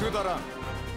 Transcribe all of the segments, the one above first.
くだらん。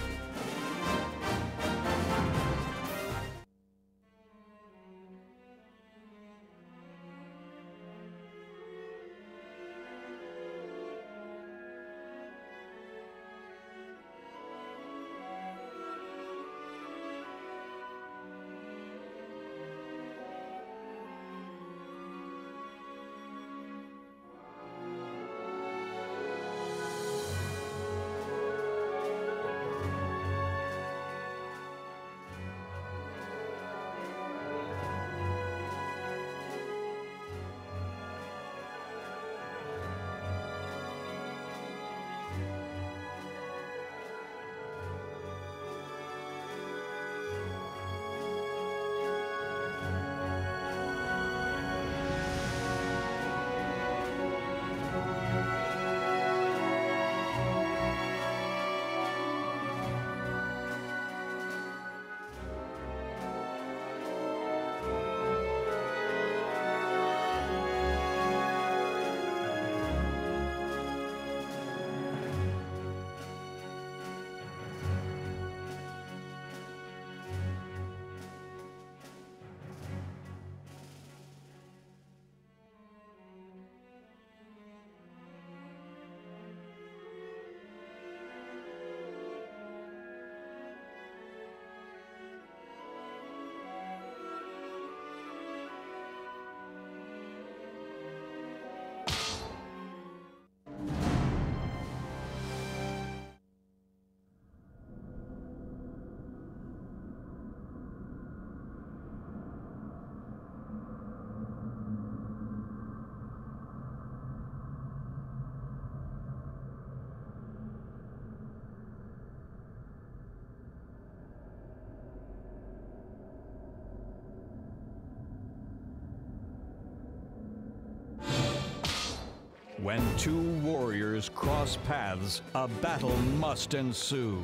When two warriors cross paths, a battle must ensue.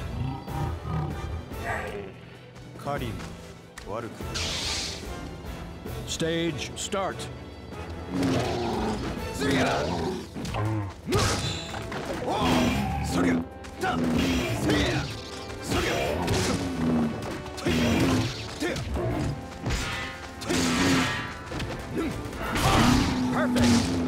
カリン、悪く。 Stage start. そりゃ。そりゃ。だ。せや。そりゃ。て。て。Perfect.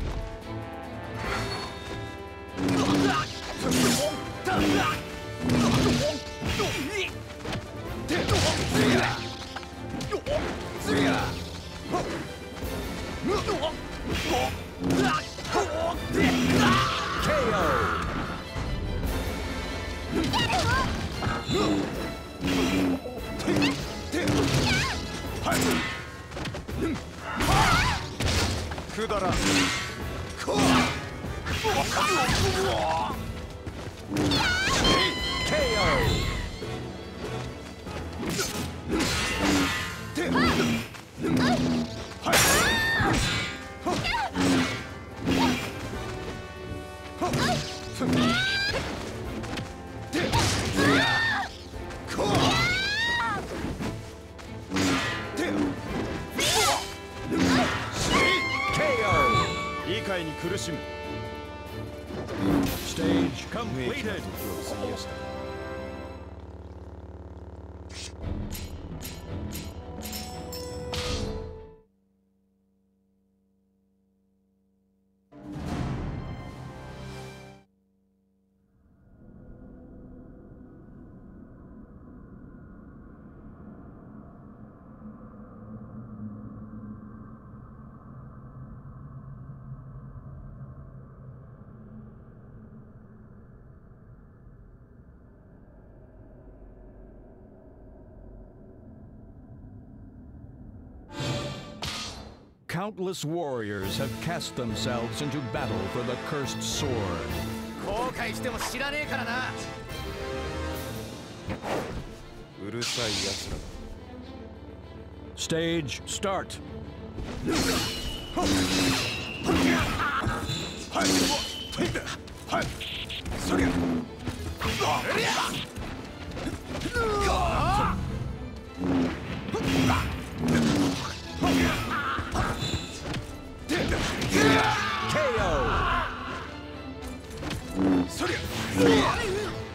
Stage completed. Countless warriors have cast themselves into battle for the cursed sword. 後悔しても知らねえからな。うるさい奴ら。 Stage start. はい。はい。そりゃ。KO. そりゃ。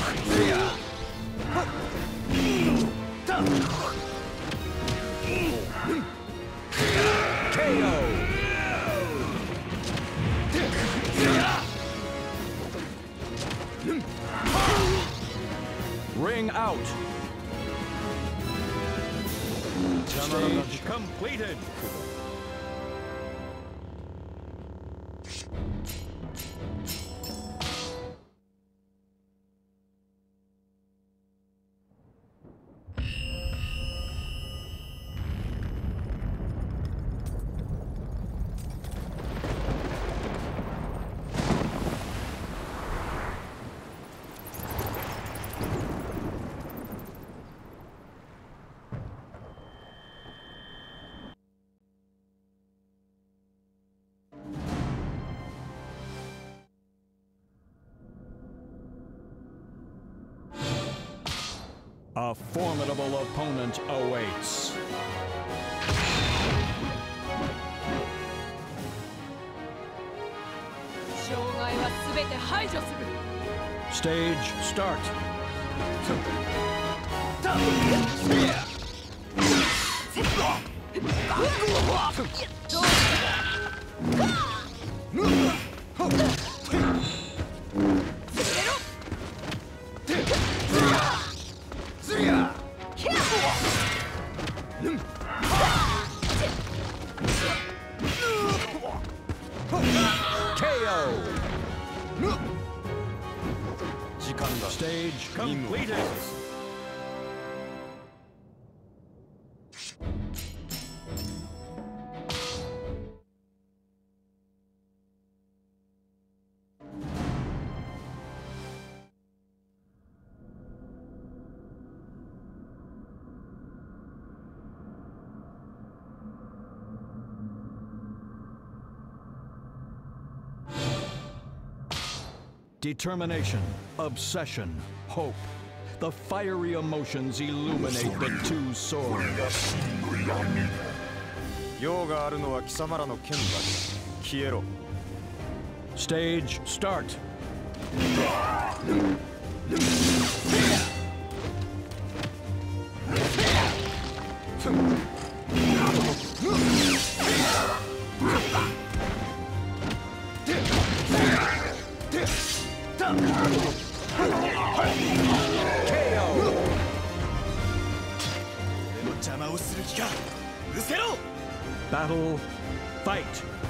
Ring out. Stage completed. A formidable opponent awaits. Stage start. Stage completed. Determination, obsession, hope. The fiery emotions illuminate the two swords. 用があるのは貴様らの剣だ。消えろ。 Stage start. Battle, fight.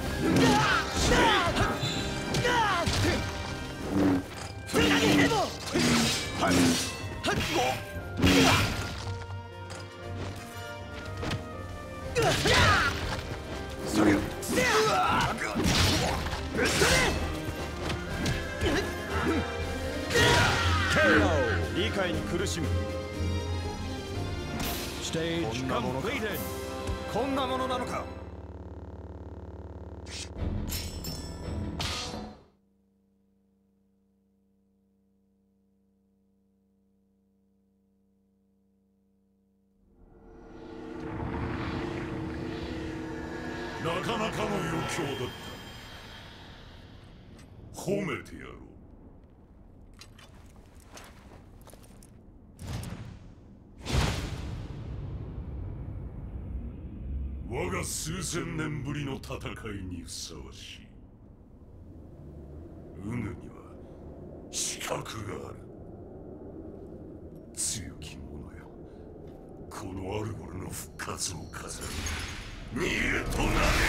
Stage completed. こんなものなのか。 なかなかの余興だった。褒めてやろう。我が数千年ぶりの戦いにふさわしい。ウヌには資格がある。強き者よ、このアルゴルの復活を飾る。逃げとなれ。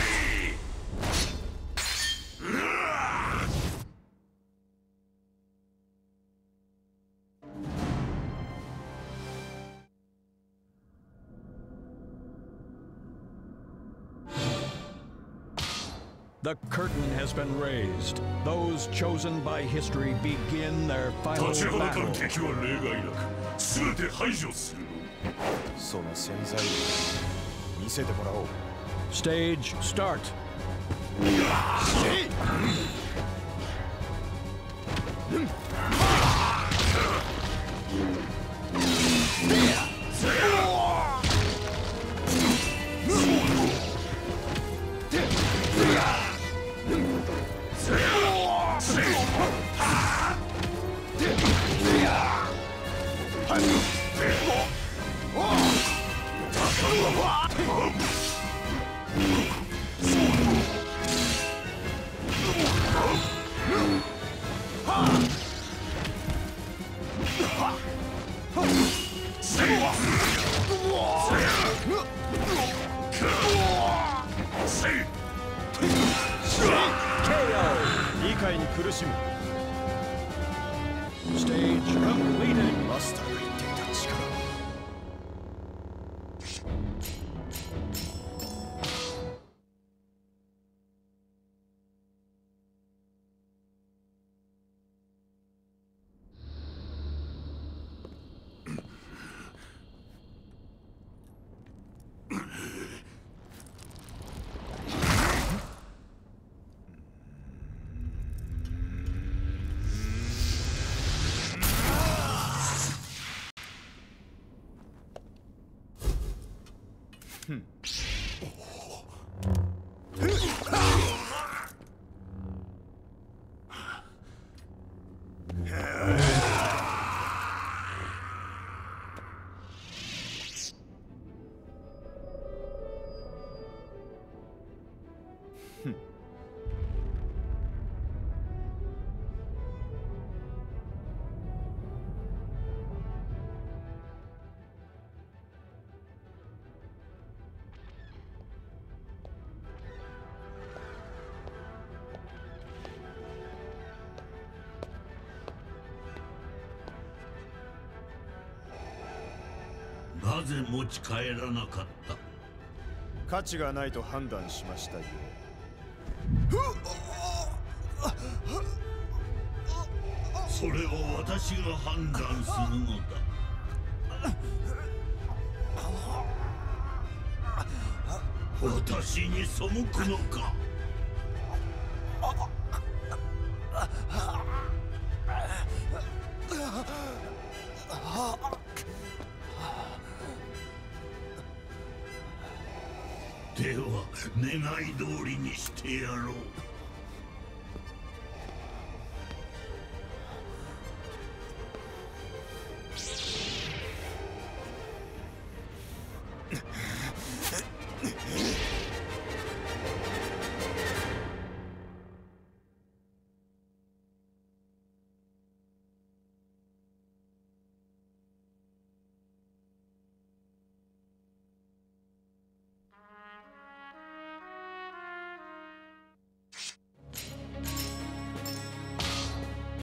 The curtain has been raised. Those chosen by history begin their final 立ちはだかる battle. 敵は例外なく全て排除するの。 その潜在力見せてもらおう。 Stage start. 理解に苦しむ。 Stage completed. マスターが言っていた力。 なぜ持ち帰らなかった？ 価値がないと判断しましたよ。 それは私が判断するのだ。私に背くのか？では願い通りにしてやろう。